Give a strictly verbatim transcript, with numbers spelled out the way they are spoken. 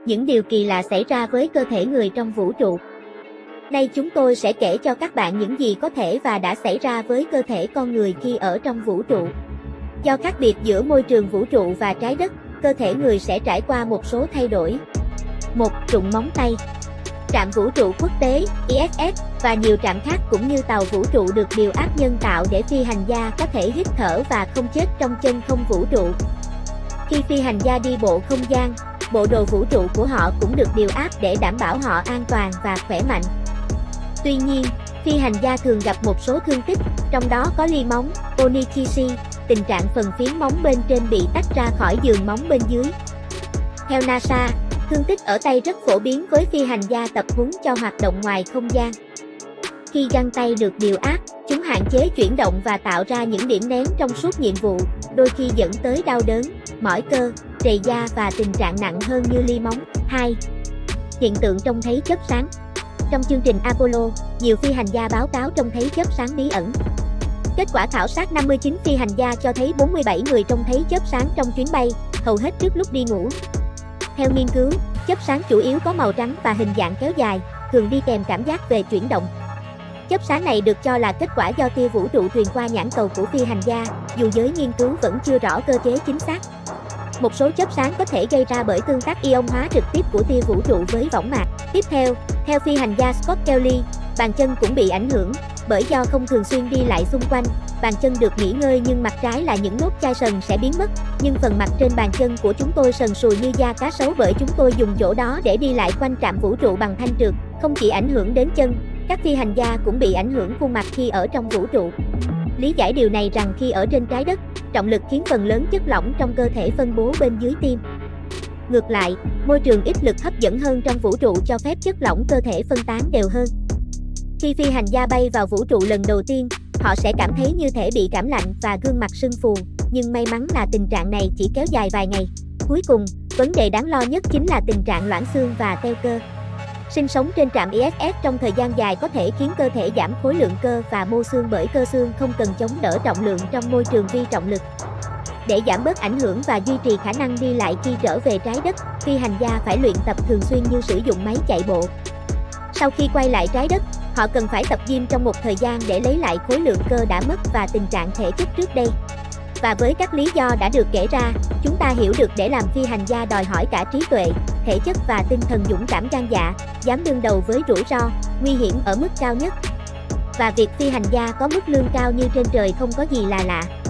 Những điều kỳ lạ xảy ra với cơ thể người trong vũ trụ. Nay chúng tôi sẽ kể cho các bạn những gì có thể và đã xảy ra với cơ thể con người khi ở trong vũ trụ. Do khác biệt giữa môi trường vũ trụ và trái đất, cơ thể người sẽ trải qua một số thay đổi. một. Rụng móng tay. Trạm vũ trụ quốc tế I S S và nhiều trạm khác cũng như tàu vũ trụ được điều áp nhân tạo để phi hành gia có thể hít thở và không chết trong chân không vũ trụ. Khi phi hành gia đi bộ không gian, bộ đồ vũ trụ của họ cũng được điều áp để đảm bảo họ an toàn và khỏe mạnh. Tuy nhiên, phi hành gia thường gặp một số thương tích, trong đó có li móng, onychisi, tình trạng phần phiến móng bên trên bị tách ra khỏi giường móng bên dưới. Theo NASA, thương tích ở tay rất phổ biến với phi hành gia tập huấn cho hoạt động ngoài không gian. Khi găng tay được điều áp, chúng hạn chế chuyển động và tạo ra những điểm nén trong suốt nhiệm vụ, đôi khi dẫn tới đau đớn, mỏi cơ, trầy da và tình trạng nặng hơn như li móng. hai. Hiện tượng trông thấy chớp sáng. Trong chương trình Apollo, nhiều phi hành gia báo cáo trông thấy chớp sáng bí ẩn. Kết quả khảo sát năm mươi chín phi hành gia cho thấy bốn mươi bảy người trông thấy chớp sáng trong chuyến bay, hầu hết trước lúc đi ngủ. Theo nghiên cứu, chớp sáng chủ yếu có màu trắng và hình dạng kéo dài, thường đi kèm cảm giác về chuyển động. Chớp sáng này được cho là kết quả do tia vũ trụ truyền qua nhãn cầu của phi hành gia, dù giới nghiên cứu vẫn chưa rõ cơ chế chính xác. Một số chớp sáng có thể gây ra bởi tương tác ion hóa trực tiếp của tia vũ trụ với võng mạc. Tiếp theo, theo phi hành gia Scott Kelly, bàn chân cũng bị ảnh hưởng, bởi do không thường xuyên đi lại xung quanh, bàn chân được nghỉ ngơi nhưng mặt trái là những nốt chai sần sẽ biến mất, nhưng phần mặt trên bàn chân của chúng tôi sần sùi như da cá sấu bởi chúng tôi dùng chỗ đó để đi lại quanh trạm vũ trụ bằng thanh trượt. Không chỉ ảnh hưởng đến chân, các phi hành gia cũng bị ảnh hưởng khuôn mặt khi ở trong vũ trụ. Lý giải điều này rằng khi ở trên trái đất, trọng lực khiến phần lớn chất lỏng trong cơ thể phân bố bên dưới tim. Ngược lại, môi trường ít lực hấp dẫn hơn trong vũ trụ cho phép chất lỏng cơ thể phân tán đều hơn. Khi phi hành gia bay vào vũ trụ lần đầu tiên, họ sẽ cảm thấy như thể bị cảm lạnh và gương mặt sưng phù, nhưng may mắn là tình trạng này chỉ kéo dài vài ngày. Cuối cùng, vấn đề đáng lo nhất chính là tình trạng loãng xương và teo cơ. Sinh sống trên trạm I S S trong thời gian dài có thể khiến cơ thể giảm khối lượng cơ và mô xương bởi cơ xương không cần chống đỡ trọng lượng trong môi trường vi trọng lực. Để giảm bớt ảnh hưởng và duy trì khả năng đi lại khi trở về trái đất, phi hành gia phải luyện tập thường xuyên như sử dụng máy chạy bộ. Sau khi quay lại trái đất, họ cần phải tập gym trong một thời gian để lấy lại khối lượng cơ đã mất và tình trạng thể chất trước đây. Và với các lý do đã được kể ra, chúng ta hiểu được để làm phi hành gia đòi hỏi cả trí tuệ, thể chất và tinh thần dũng cảm gan dạ, dám đương đầu với rủi ro, nguy hiểm ở mức cao nhất. Và việc phi hành gia có mức lương cao như trên trời không có gì là lạ.